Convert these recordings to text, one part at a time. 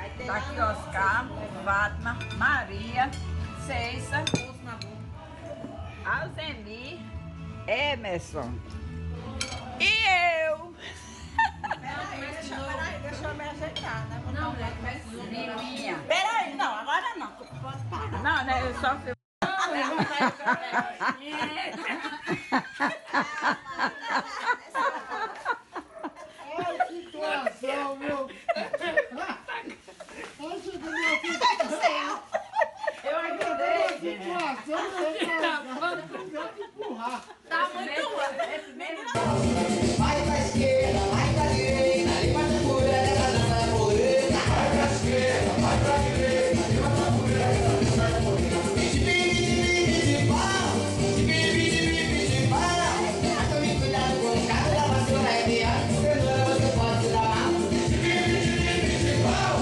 Tá aqui Oscar, Fátima, Maria, Ceissa, Alzemir, Emerson e eu. Peraí, deixa eu me ajeitar, né? Não, Livinha. Peraí, não, agora não. Não, né? Eu só fui. Olha que situação, meu! Olha que situação! Eu ajudei. Tá muito Vai pra esquerda, vai pra direita, levanta a poeira dessa dança morena. Vai pra esquerda, vai pra direita, levanta a poeira dessa dança morena. Pidi, mas tome cuidado com o carro da vassoura, é viado, cenoura você pode dar mal. Pidi,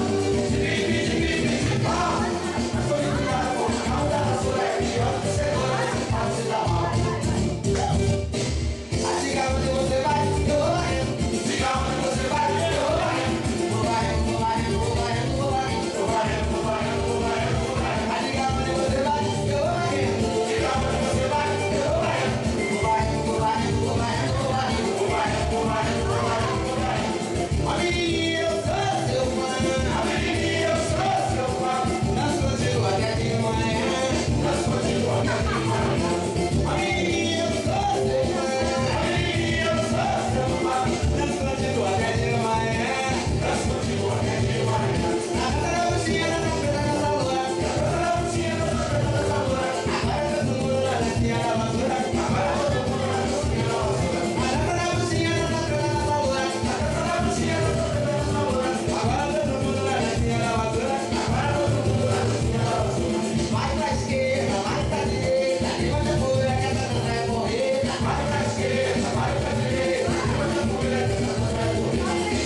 mas tome cuidado com o carro da vassoura, é viado, cenoura você pode dar mal. Diga onde você vai, eu vou varrendo. Diga onde você vai, eu vou varrendo. Vou varrendo, vou varrendo, vou varrendo, vou varrendo. Vou varrendo, vou varrendo, vou varrendo, vou varrendo. Diga onde você vai, eu vou varrendo. Diga onde você vai, eu vou varrendo. Vou varrendo, vou varrendo, vou varrendo, vou varrendo. Vou varrendo, vou varrendo, vou varrendo, vou varrendo. A menininha, eu sou seu fã. A menininha, eu sou seu fã. Nós contigo até de manhã. Nós contigo até de manhã. A menininha, eu sou seu fã. Nós contigo até de manhã. Nós contigo até de manhã. Agora a luzinha na frente da lua. Agora a luzinha na frente da lua. Agora todo mundo na dancinha da vassoura. Agora todo mundo na dancinha da vassoura. Agora a luzinha na frente da lua. Agora a luzinha na frente da lua. Agora todo mundo na dancinha da vassoura. Agora todo mundo na dancinha da vassoura. Vai pra esquerda, vai pra direita. Levanta a poeira que essa dança é porreta. Vai pra esquerda, vai pra direita. Levanta a poeira que essa dança é porreta.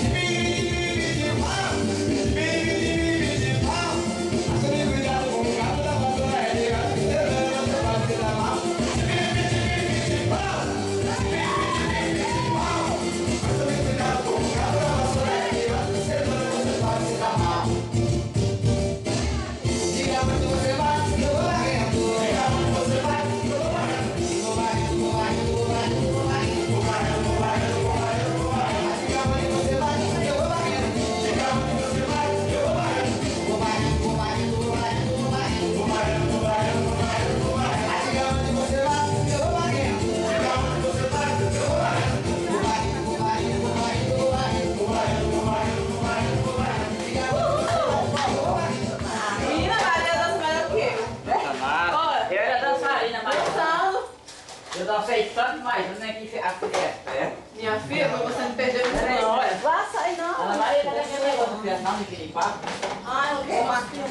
Mas tome cuidado com o carro da vassoura, é ligado, cenoura você pode dar mal. Mas tome cuidado com o carro da vassoura, é ligado, cenoura você pode dar mal. Diga onde você vai, eu vou varrendo. Diga onde você vai, eu vou varrendo. Vou varrendo, vou varrendo, vou varrendo, vou varrendo. Vou varrendo, vou varrendo, vou varrendo, vou varrendo. Diga onde você vai, eu vou varrendo. Diga onde você vai, eu vou varrendo. Vou varrendo, vou varrendo, vou varrendo, vou varrendo. Vou varrendo, vou varrendo, vou varrendo, vou varrendo. Diga onde você vai, eu vou varrendo. Diga onde você vai, eu vou varrendo. Vou varrendo, vou varrendo, vou varrendo, vou varrendo. Vou varrendo, vou varrendo, vou varrendo, vou varrendo. Diga onde você vai, eu vou varrendo. Menina, Maria dança melhor que eu. Eu era dançarina, mas eu dancei tanto mais, eu nem quis a criança. Minha filha, mas você não perdeu muito Peraí, não. olha. Vai sair não. Ana Maria, cadê aquele negócio de criança? Não, de piripá? Ah, eu quero uma filha.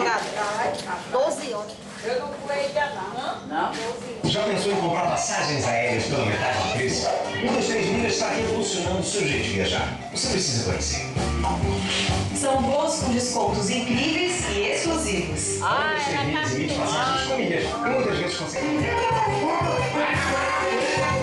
12 ontem. Eu não fui ainda não. Não? Já pensou em comprar passagens aéreas pela metade do preço? 123 Milhas está revolucionando o seu jeito de viajar. Você precisa conhecer. São voos com descontos incríveis e exclusivos. 123 Milhas emite passagens com milhas e muitas vezes consegue.